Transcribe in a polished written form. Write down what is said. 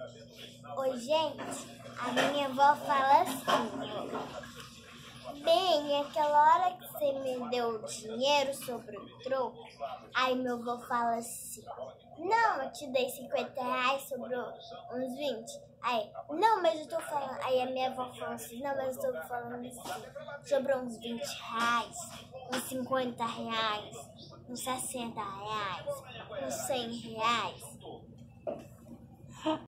Oi, gente, a minha avó fala assim: bem, aquela hora que você me deu o dinheiro sobre o troco, aí meu avô fala assim: não, eu te dei 50 reais, sobrou uns 20. Aí, não, mas eu tô falando. Aí a minha avó fala assim: não, mas eu tô falando assim: sobrou uns 20 reais, uns 50 reais, uns 60 reais, uns 100 reais.